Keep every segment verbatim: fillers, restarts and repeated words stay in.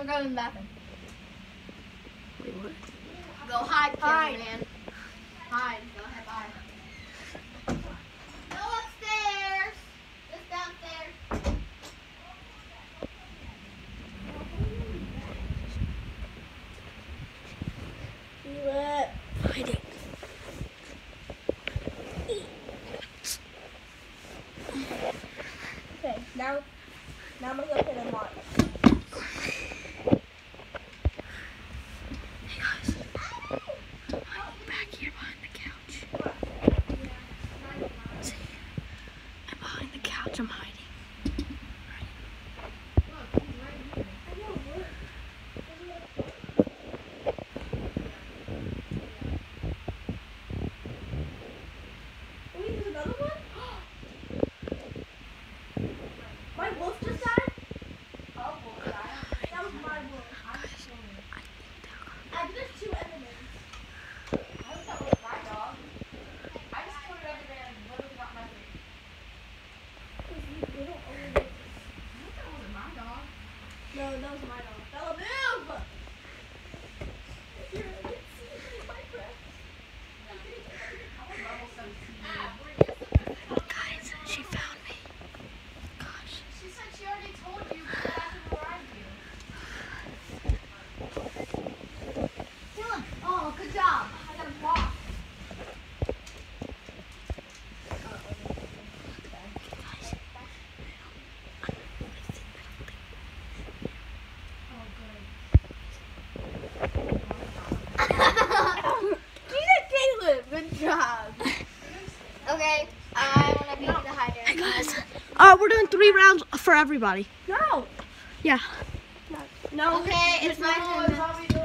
We're going to the bathroom. Wait, what? Go hide, Hide. cameraman. Hide. Go ahead, hide. No upstairs. Just downstairs. What? Hiding. Okay, now, now I'm gonna go put them on. Hey guys, I'm back here behind the couch. See, I'm behind the couch. I'm hiding. No, that was my dog. Bella, move! You're gonna see my breath. Guys, she found me. Gosh. She said she already told you to go back and arrive you. Dylan, oh, good job. I got a walk. Good job. Okay, I want to be the hider. Hey guys, uh, we're doing three rounds for everybody. No. Yeah. No. Okay, it's my turn.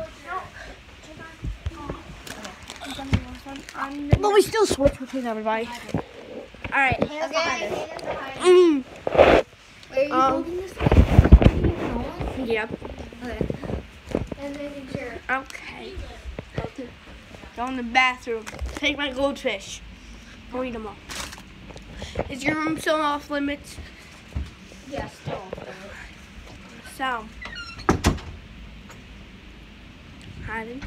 No. But we still switch between everybody. All right. Okay. Mm. Are you Um, holding this? Yep. Okay. And making sure. Okay. Go in the bathroom. Take my goldfish. Go eat them all. Is your room still off limits? Yes, still. So. Hiding.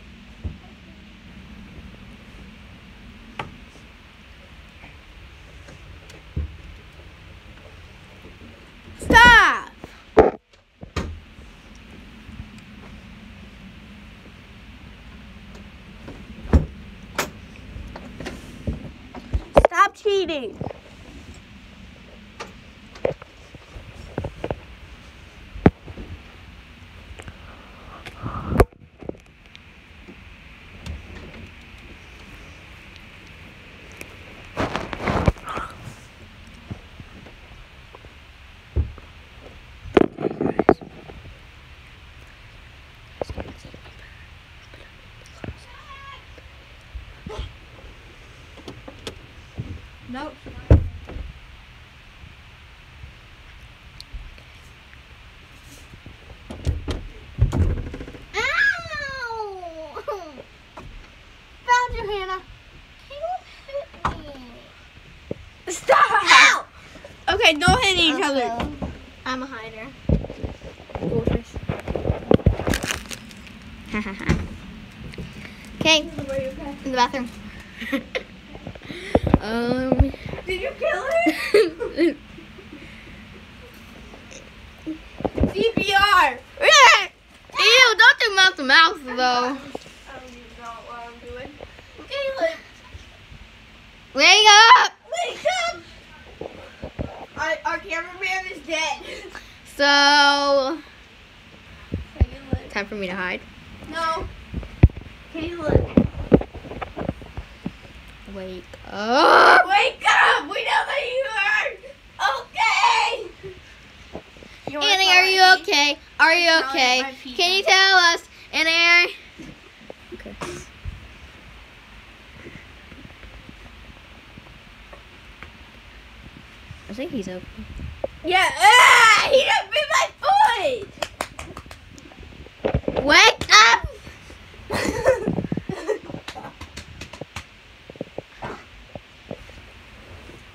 Stop! Stop cheating. Nope. Ow! Found you, Hannah. Can you hit me? Stop! Ow! Okay, don't hit each other. Uh-oh. I'm a hider. Goldfish. Okay, in the bathroom. um. Did you kill it? C P R. Ew, don't do mouth to mouth though. I don't even know what I'm doing. Caleb, Wake up! wake up! Our, our cameraman is dead. So, Caleb. time for me to hide. No. Caleb. Wake up! Wake up! We know that you are okay. You wanna Annie, smell are my you feet? okay? Are you Smelling okay? my feet Can you now. tell us, Annie? Okay. I think he's okay. Yeah. Ah, he done bit my foot. Wake up!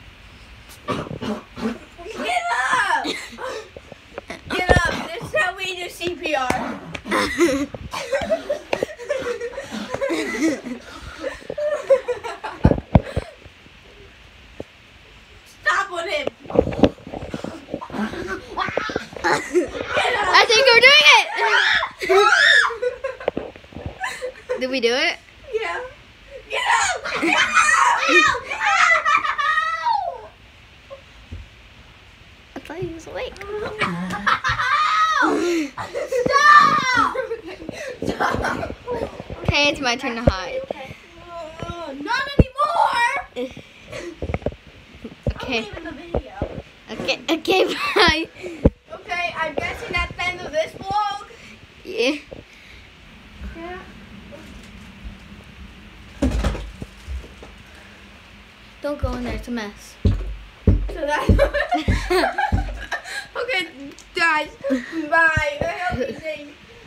Get up! Get up. This is how we do C P R. Stop on him. I think we're doing it. Did we do it? Yeah. Get out! Get out! I thought he was awake. Stop! Stop! Okay, it's my turn to hide. Uh, not anymore! Okay. I'm leaving the video. Okay. Okay. Bye. Okay, I'm guessing that's the end of this vlog. Yeah. Yeah. Don't go in there. It's a mess. So that's okay, guys. Bye. I hope you say.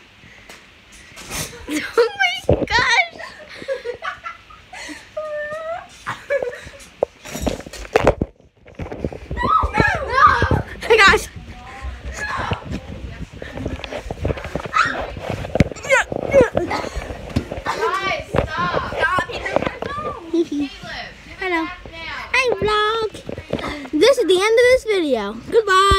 Oh my gosh. Hey guys. Guys, stop. Stop. He took my phone. Caleb, give it Hello. back now. Hi vlog. This is the end of this video. Goodbye.